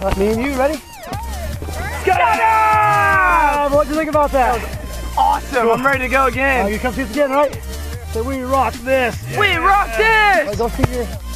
Me and you, ready? Skydive! What'd you think about that? Awesome, cool. I'm ready to go again. You come see us again, right? So we rock this. We rock this! Go see your